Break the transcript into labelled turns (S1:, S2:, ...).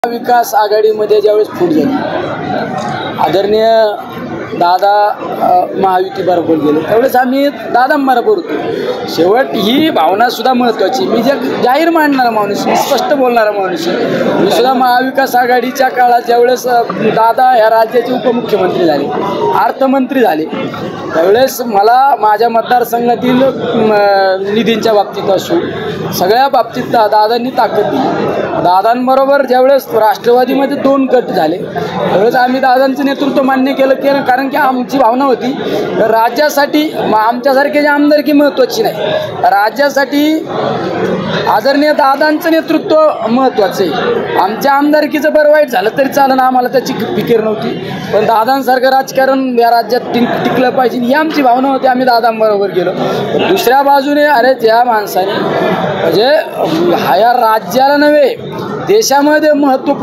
S1: विकास आघाडीमध्ये ज्यावेळेस फूट झाली, आदरणीय दादा महायुतीबरोबर गेले त्यावेळेस आम्ही दादांबरोबर होतो. शेवट ही भावना सुद्धा महत्त्वाची. मी जे जाहीर मांडणारा माणूस, मी स्पष्ट बोलणारा माणूस आहे. मी सुद्धा महाविकास आघाडीच्या काळात ज्यावेळेस दादा ह्या राज्याचे उपमुख्यमंत्री झाले, अर्थमंत्री झाले, त्यावेळेस मला माझ्या मतदारसंघातील निधींच्या बाबतीत असो सगळ्या बाबतीत दादांनी ताकद दिली. दादांबरोबर ज्यावेळेस राष्ट्रवादीमध्ये 2 गट झाले त्यावेळेस आम्ही दादांचं नेतृत्व मान्य केलं कारण की आमची भावना होती राज्यासाठी आमच्यासारखे जे आमदारकी महत्त्वाची नाही, राज्यासाठी आदरणीय दादांचं नेतृत्व महत्त्वाचं आहे. आमच्या आमदारकीचं बरं वाईट झालं तरी चालेल, आम्हाला त्याची फिकीर नव्हती, पण दादांसारखं राजकारण या राज्यात टिकलं पाहिजे ही आमची भावना होती. आम्ही दादांबरोबर गेलो. दुसऱ्या बाजूने अरे त्या माणसाने म्हणजे ह्या राज्याला नव्हे देशामध्ये महत्त्व